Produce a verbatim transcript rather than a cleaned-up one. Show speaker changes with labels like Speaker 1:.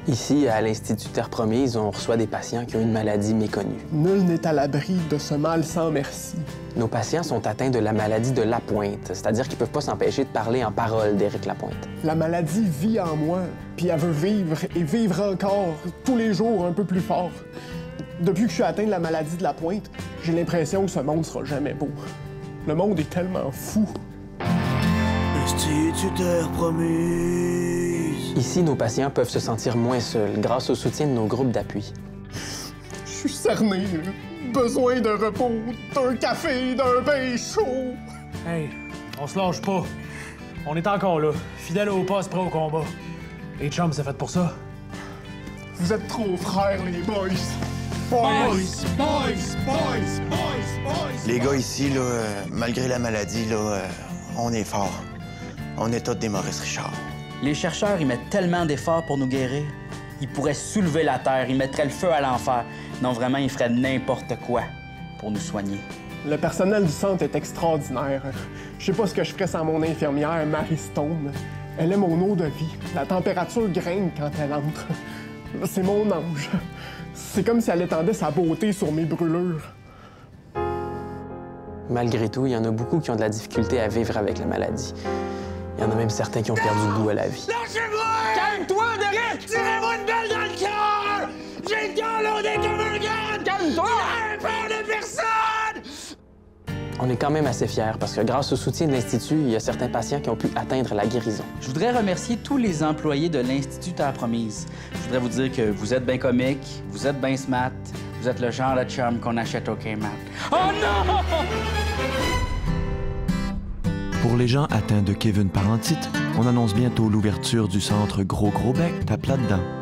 Speaker 1: Ici, à l'Institut Terre Promise, on reçoit des patients qui ont une maladie méconnue.
Speaker 2: Nul n'est à l'abri de ce mal sans merci.
Speaker 1: Nos patients sont atteints de la maladie de Lapointe, c'est-à-dire qu'ils ne peuvent pas s'empêcher de parler en paroles d'Éric Lapointe.
Speaker 2: La maladie vit en moi, puis elle veut vivre et vivre encore, tous les jours un peu plus fort. Depuis que je suis atteint de la maladie de Lapointe, j'ai l'impression que ce monde sera jamais beau. Le monde est tellement fou.
Speaker 3: Institut Terre Promise.
Speaker 1: Ici, nos patients peuvent se sentir moins seuls grâce au soutien de nos groupes d'appui.
Speaker 2: Je suis cerné, besoin de repos, d'un café, d'un bain chaud.
Speaker 4: Hey, on se lâche pas. On est encore là, fidèle au poste, prêt au combat. Les chums, c'est fait pour ça.
Speaker 2: Vous êtes trop frères, les boys.
Speaker 3: Boys, boys, boys, boys, boys. Les gars ici, là, euh, malgré la maladie, là, euh, on est forts. On est tous des Maurice Richard.
Speaker 5: Les chercheurs, ils mettent tellement d'efforts pour nous guérir. Ils pourraient soulever la Terre, ils mettraient le feu à l'enfer. Non, vraiment, ils feraient n'importe quoi pour nous soigner.
Speaker 2: Le personnel du centre est extraordinaire. Je sais pas ce que je ferais sans mon infirmière, Marie Stone. Elle est mon eau de vie. La température grimpe quand elle entre. C'est mon ange. C'est comme si elle étendait sa beauté sur mes brûlures.
Speaker 1: Malgré tout, il y en a beaucoup qui ont de la difficulté à vivre avec la maladie. Il y en a même certains qui ont perdu le goût à la vie.
Speaker 3: Lâchez-moi! Calme-toi, Derek! Tirez-moi une balle dans le cœur! J'ai le cœur lourdé comme un gars! Calme-toi! Il a peur de personne!
Speaker 1: On est quand même assez fiers parce que grâce au soutien de l'Institut, il y a certains patients qui ont pu atteindre la guérison.
Speaker 5: Je voudrais remercier tous les employés de l'Institut Terre Promise. Je voudrais vous dire que vous êtes bien comique, vous êtes bien smart, vous êtes le genre de chum qu'on achète au Kmart. Oh non!
Speaker 6: Pour les gens atteints de Kevin Parentite, on annonce bientôt l'ouverture du centre Gros Gros Bec, tape là-dedans.